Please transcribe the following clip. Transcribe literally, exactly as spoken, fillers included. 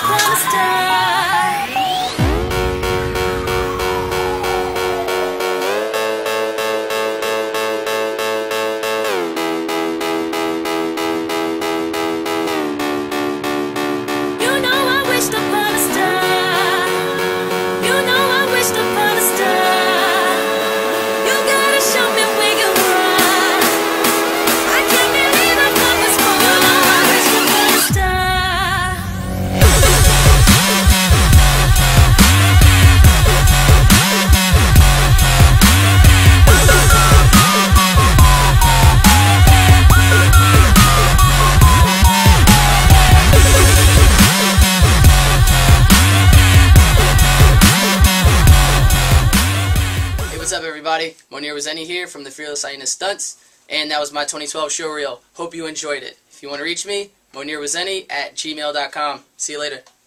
upon a star. You know I wished upon a star. You know I wished upon a star. You gotta show me where you are. I can't believe I've come this far. You know I wished upon a star. Hey, what's up everybody? Mounir Ouazzani here from the Fearless Hyenas Stunts, and that was my twenty twelve show reel. Hope you enjoyed it. If you want to reach me, Mounir Ouazzani at gmail dot com. See you later.